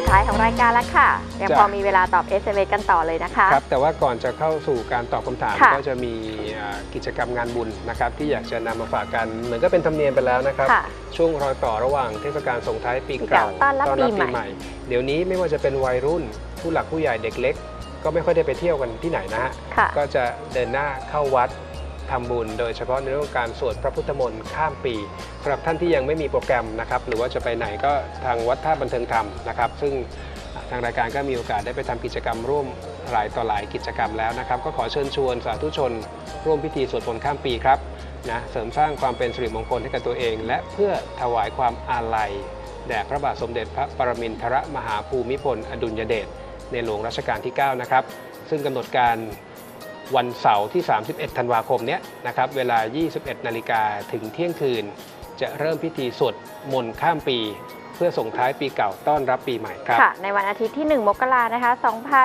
ท้ายของรายการแล้วค่ะยังพอมีเวลาตอบ SMS กันต่อเลยนะคะครับแต่ว่าก่อนจะเข้าสู่การตอบคำถามก็จะมีกิจกรรมงานบุญนะครับที่อยากจะนำมาฝากกันเหมือนก็เป็นธรรมเนียมไปแล้วนะครับช่วงรอยต่อระหว่างเทศกาลส่งท้ายปีเก่าต้อนรับปีใหม่เดี๋ยวนี้ไม่ว่าจะเป็นวัยรุ่นผู้หลักผู้ใหญ่เด็กเล็กก็ไม่ค่อยได้ไปเที่ยวกันที่ไหนนะฮะก็จะเดินหน้าเข้าวัดทำบุญโดยเฉพาะในเรื่องการสวดพระพุทธมนต์ข้ามปีสำหรับท่านที่ยังไม่มีโปรแกรมนะครับหรือว่าจะไปไหนก็ทางวัดท่าบันเทิงธรรมนะครับซึ่งทางรายการก็มีโอกาสได้ไปทำกิจกรรมร่วมหลายต่อหลายกิจกรรมแล้วนะครับก็ขอเชิญชวนสาธุชนร่วมพิธีสวดมนต์ข้ามปีครับนะเสริมสร้างความเป็นสิริมงคลให้กับตัวเองและเพื่อถวายความอาลัยแด่พระบาทสมเด็จพระปรมินทรมหาภูมิพลอดุลยเดชในหลวงรัชกาลที่9นะครับซึ่งกำหนดการวันเสาร์ที่31ธันวาคมนี้นะครับเวลา 21 นาฬิกาถึงเที่ยงคืนจะเริ่มพิธีสวดมนต์ข้ามปีเพื่อส่งท้ายปีเก่าต้อนรับปีใหม่ครับค่ะในวันอาทิตย์ที่1มกราคมนะคะ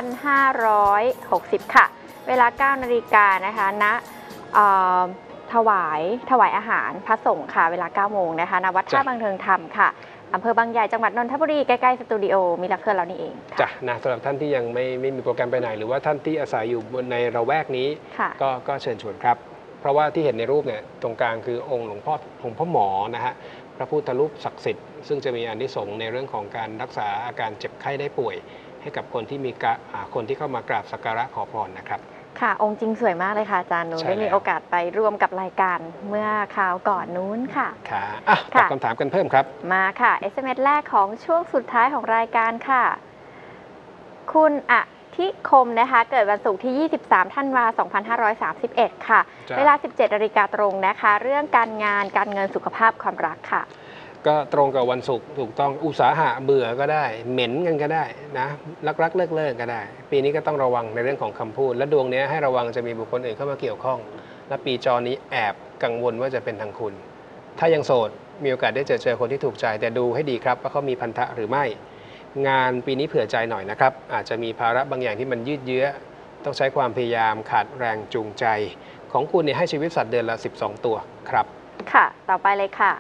2560ค่ะเวลา 9 นาฬิกานะคะณถวายอาหารพระสงฆ์ค่ะเวลา 9 โมงนะคะณวัดท่าบันเทิงธรรมค่ะอำเภอบางใหญ่จังหวัดนนทบุรีใกล้ๆสตูดิโอมิราเคิลเรานี่เองจ้ะนะสำหรับท่านที่ยังไม่มีโปรแกรมไปไหนหรือว่าท่านที่อาศัยอยู่ในระแวกนี้ก็เชิญชวนครับเพราะว่าที่เห็นในรูปเนี่ยตรงกลางคือองค์หลวงพ่อหมอนะฮะพระพุทธรูปศักดิ์สิทธิ์ซึ่งจะมีอานิสงส์ในเรื่องของการรักษาอาการเจ็บไข้ได้ป่วยให้กับคนที่เข้ามากราบสักการะขอพรนะครับค่ะองค์จริงสวยมากเลยค่ะอาจารย์หนูได้มีโอกาสไปร่วมกับรายการเมื่อคราวก่อนนู้นค่ะค่ะตอบคำถามกันเพิ่มครับมาค่ะ SMS แรกของช่วงสุดท้ายของรายการค่ะคุณทิคมนะคะเกิดวันศุกร์ที่ 23 ธันวาคม 2531 ค่ะเวลา 17 นาฬิกาตรงนะคะเรื่องการงานการเงินสุขภาพความรักค่ะก็ตรงกับวันศุกร์ถูกต้องอุตสาหะเบื่อก็ได้เหม็นกันก็ได้นะรักเลิกก็ได้ปีนี้ก็ต้องระวังในเรื่องของคำพูดและดวงนี้ให้ระวังจะมีบุคคลอื่นเข้ามาเกี่ยวข้องและปีจอนี้แอบกังวลว่าจะเป็นทางคุณถ้ายังโสดมีโอกาสได้เจอคนที่ถูกใจแต่ดูให้ดีครับว่าเขามีพันธะหรือไม่งานปีนี้เผื่อใจหน่อยนะครับอาจจะมีภาระบางอย่างที่มันยืดเยื้อต้องใช้ความพยายามขาดแรงจูงใจของคุณเนี่ยให้ชีวิตสัตว์เดือนละ12ตัวครับค่ะต่อไปเลยค่ะ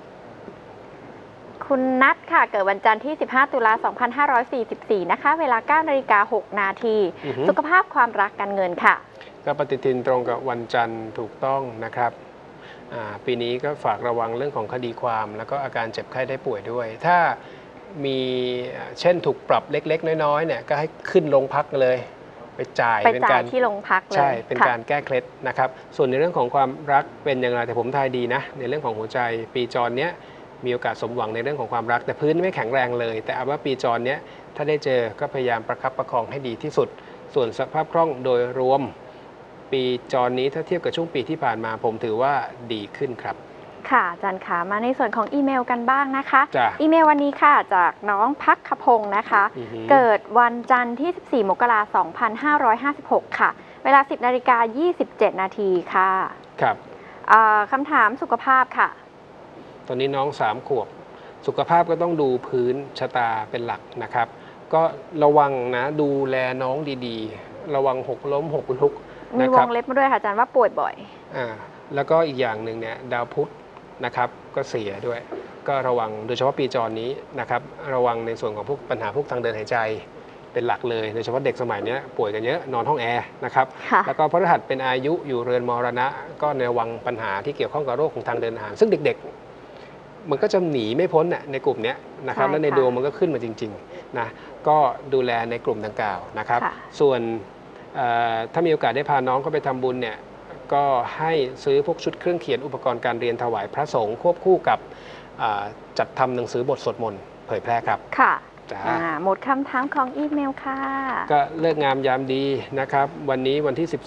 คุณนัทค่ะเกิดวันจันทร์ที่15ตุลาคม2544นะคะเวลา 9 นาฬิกา 6 นาทีสุขภาพความรักการเงินค่ะก็ปฏิทินตรงกับวันจันทร์ถูกต้องนะครับปีนี้ก็ฝากระวังเรื่องของคดีความแล้วก็อาการเจ็บไข้ได้ป่วยด้วยถ้ามีเช่นถูกปรับเล็กๆน้อยๆเนี่ยก็ให้ขึ้นโรงพักเลยไปจ่ายเป็นการที่โรงพักเลยใช่เป็นการแก้เคล็ดนะครับส่วนในเรื่องของความรักเป็นอย่างไรแต่ผมทายดีนะในเรื่องของหัวใจปีจรเนี้ยมีโอกาสสมหวังในเรื่องของความรักแต่พื้นไม่แข็งแรงเลยแต่เอาว่าปีจรเนี้ยถ้าได้เจอก็พยายามประคับประคองให้ดีที่สุดส่วนสภาพคล่องโดยรวมปีจรนี้ถ้าเทียบกับช่วงปีที่ผ่านมาผมถือว่าดีขึ้นครับค่ะอาจารย์ขามาในส่วนของอีเมลกันบ้างนะคะอีเมลวันนี้ค่ะจากน้องพักขพงศ์นะคะเกิดวันจันทร์ที่14 มกราคม 2556 ค่ะเวลา 10 นาฬิกา 27 นาทีค่ะครับคำถามสุขภาพค่ะตอนนี้น้อง3 ขวบสุขภาพก็ต้องดูพื้นชะตาเป็นหลักนะครับก็ระวังนะดูแลน้องดีๆระวังหกล้มหกลุกมีวงเล็บมาด้วยค่ะอาจารย์ว่าป่วยบ่อยแล้วก็อีกอย่างหนึ่งเนี่ยดาวพุธนะครับก็เสียด้วยก็ระวังโดยเฉพาะปีจรนี้นะครับระวังในส่วนของพวกปัญหาพวกทางเดินหายใจเป็นหลักเลยโดยเฉพาะเด็กสมัยนี้ป่วยกันเยอะนอนห้องแอร์นะครับแล้วก็พฤหัสเป็นอายุอยู่เรือนมรณะก็ระวังปัญหาที่เกี่ยวข้องกับโรคของทางเดินอาหารซึ่งเด็กๆมันก็จะหนีไม่พ้นในกลุ่มนี้นะครับแล้วในดวงมันก็ขึ้นมาจริงๆนะก็ดูแลในกลุ่มดังกล่าวนะครับส่วนถ้ามีโอกาสได้พาน้องก็ไปทำบุญเนี่ยก็ให้ซื้อพวกชุดเครื่องเขียนอุปกรณ์การเรียนถวายพระสงฆ์ควบคู่กับจัดทำหนังสือบทสวดมนต์เผยแพร่ครับค่ะหมดคำถามของอีเมลค่ะก็เลิกงามยามดีนะครับวันนี้วันที่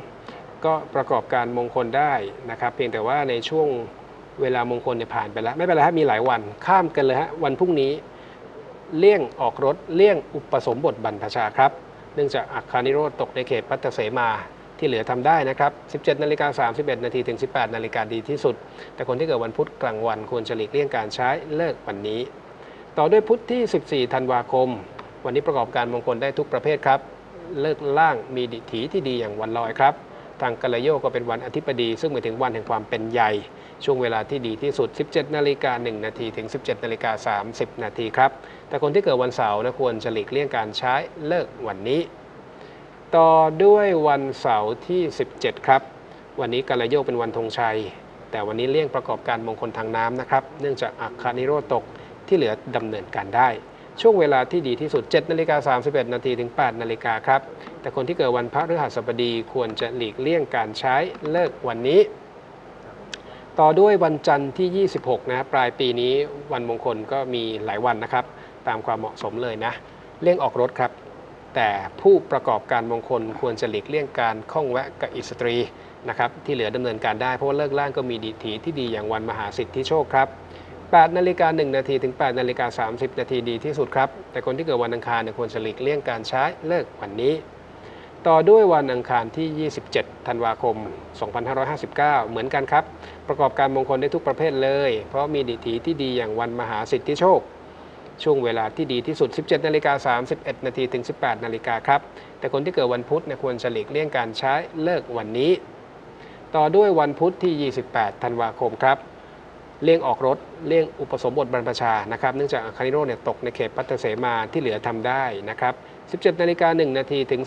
12ก็ประกอบการมงคลได้นะครับเพียงแต่ว่าในช่วงเวลามงคลเนี่ยผ่านไปแล้วไม่เป็นไรครับมีหลายวันข้ามกันเลยฮะวันพรุ่งนี้เลี่ยงออกรถเลี่ยงอุปสมบทบรรพชาครับเนื่องจากอัคคานิโรธตกในเขตปัตตเสมาที่เหลือทำได้นะครับ 17 นาฬิกา 31 นาทีถึง 18 นาฬิกาดีที่สุดแต่คนที่เกิดวันพุธกลางวันควรจะหลีกเลี่ยงการใช้เลิกวันนี้ต่อด้วยพุธที่ 14 ธันวาคมวันนี้ประกอบการมงคลได้ทุกประเภทครับเลิกล่างมีดิถีที่ดีอย่างวันลอยครับทางกัลโยกก็เป็นวันอธิบดีซึ่งหมายถึงวันแห่งความเป็นใหญ่ช่วงเวลาที่ดีที่สุด 17:01 นาทีถึง 17:30 นาทีครับแต่คนที่เกิดวันเสาร์นะควรจะหลีกเลี่ยงการใช้เลิกวันนี้ต่อด้วยวันเสาร์ที่ 17 ครับวันนี้กัลโยกเป็นวันธงชัยแต่วันนี้เลี่ยงประกอบการมงคลทางน้ำนะครับเนื่องจากอัคคานิโรธตกที่เหลือดำเนินการได้ช่วงเวลาที่ดีที่สุด 7:31 นาทีถึง 8 นาฬิกาครับแต่คนที่เกิดวันพฤหัสบดีควรจะหลีกเลี่ยงการใช้เลิกวันนี้ต่อด้วยวันจันทร์ที่ 26 นะปลายปีนี้วันมงคลก็มีหลายวันนะครับตามความเหมาะสมเลยนะเลี่ยงออกรถครับแต่ผู้ประกอบการมงคลควรจะหลีกเลี่ยงการข้องแวะกับอิสตรีนะครับที่เหลือดำเนินการได้เพราะว่าเลิกล่างก็มีดิถีที่ดีอย่างวันมหาสิทธิโชคครับ8:01 นาทีถึง 8:30 นาทีดีที่สุดครับแต่คนที่เกิดวันอังคารควรจะหลีกเลี่ยงการใช้เลิกวันนี้ต่อด้วยวันอังคารที่ 27 ธันวาคม 2559 เหมือนกันครับประกอบการมงคลได้ทุกประเภทเลยเพราะมีดิถีที่ดีอย่างวันมหาสิทธิโชคช่วงเวลาที่ดีที่สุด 17:31 นาทีถึง 18 นาฬิกาครับแต่คนที่เกิดวันพุธควรจะหลีกเลี่ยงการใช้เลิกวันนี้ต่อด้วยวันพุธที่ 28 ธันวาคมครับเลี่ยงออกรถเลี่ยงอุปสมบทบรรพชานะครับเนื่องจากอัคคานิโรธตกในเขตปัตตเสมาที่เหลือทำได้นะครับ 17:01 นาทีถึง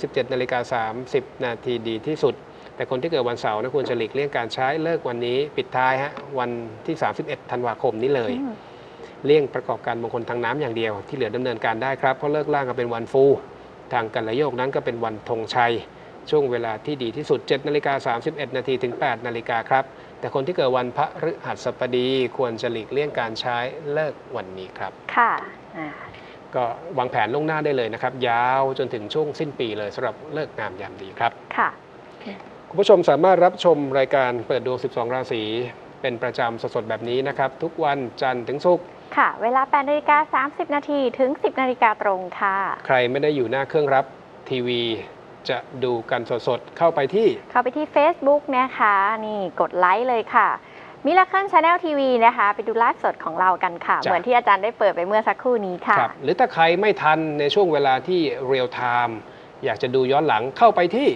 17:30 นาทีดีที่สุดแต่คนที่เกิดวันเสาร์ควรจะหลีกเลี่ยงการใช้เลิกวันนี้ปิดท้ายวันที่ 31 ธันวาคมนี้เลยเลี่ยงประกอบการมงคลทางน้ำอย่างเดียวที่เหลือดำเนินการได้ครับเพราะเลิกล่างก็เป็นวันฟูทางกัลโยกนั้นก็เป็นวันธงชัยช่วงเวลาที่ดีที่สุด 7:31 นาทีถึง 8 นาฬิกาครับแต่คนที่เกิดวันพฤหัสบดีควรจะหลีกเลี่ยงการใช้เลิกวันนี้ครับค่ะก็วางแผนล่วงหน้าได้เลยนะครับยาวจนถึงช่วงสิ้นปีเลยสำหรับเลิกงามยามดีครับค่ะคุณผู้ชมสามารถรับชมรายการเปิดดวง 12 ราศีเป็นประจำสดๆแบบนี้นะครับทุกวันจันทร์ถึงศุกร์ค่ะเวลา 8:30 นาทีถึง 10 นาฬิกาตรงค่ะใครไม่ได้อยู่หน้าเครื่องรับทีวีจะดูกันสดๆเข้าไปที่ Facebook นะคะนี่กดไลค์เลยค่ะMiracle Channel TV นะคะไปดูไลฟ์สดของเรากันค่ะเหมือนที่อาจารย์ได้เปิดไปเมื่อสักครู่นี้ค่ะหรือถ้าใครไม่ทันในช่วงเวลาที่เรียลไทม์อยากจะดูย้อนหลังเข้าไปที่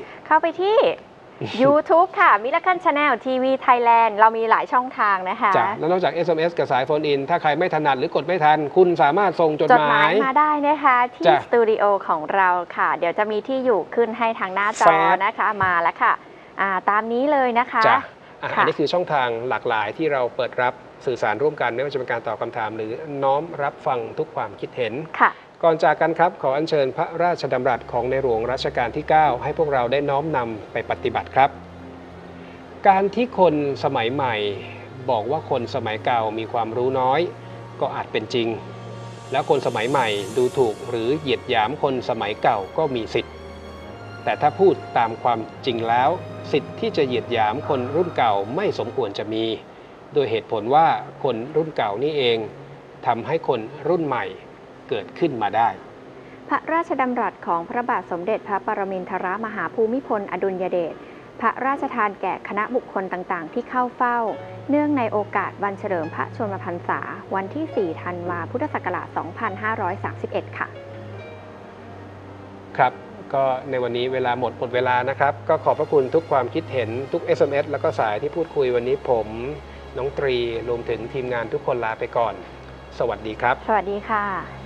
YouTube ค่ะ Miracle Channel TV Thailand เรามีหลายช่องทางนะคะแล้วนอกจาก SMS กับสายโฟนอินถ้าใครไม่ถนัดหรือกดไม่ทันคุณสามารถส่งจดหมายมาได้นะคะที่สตูดิโอของเราค่ะเดี๋ยวจะมีที่อยู่ขึ้นให้ทางหน้าจอนะคะมาแล้วค่ะตามนี้เลยนะคะอันนี้คือช่องทางหลากหลายที่เราเปิดรับสื่อสารร่วมกันไม่ว่าจะเป็นการตอบคำถามหรือน้อมรับฟังทุกความคิดเห็นก่อนจากกันครับขออัญเชิญพระราชดำรัสของในหลวงรัชกาลที่ 9ให้พวกเราได้น้อมนำไปปฏิบัติครับการที่คนสมัยใหม่บอกว่าคนสมัยเก่ามีความรู้น้อยก็อาจเป็นจริงแล้วคนสมัยใหม่ดูถูกหรือเหยียดหยามคนสมัยเก่าก็มีสิทธิ์แต่ถ้าพูดตามความจริงแล้วสิทธิ์ที่จะเหยียดหยามคนรุ่นเก่าไม่สมควรจะมีโดยเหตุผลว่าคนรุ่นเก่านี่เองทำให้คนรุ่นใหม่เกิดขึ้นมาได้พระราชดำรัสของพระบาทสมเด็จพระปรมินทรมหาภูมิพลอดุลยเดชพระราชทานแก่คณะบุคคลต่างๆที่เข้าเฝ้าเนื่องในโอกาสวันเฉลิมพระชนมพรรษาวันที่ 4 ธันวาคม พุทธศักราช 2531 ค่ะครับก็ในวันนี้เวลาหมดเวลานะครับก็ขอบพระคุณทุกความคิดเห็นทุก SMS แล้วก็สายที่พูดคุยวันนี้ผมน้องตรีรวมถึงทีมงานทุกคนลาไปก่อนสวัสดีครับสวัสดีค่ะ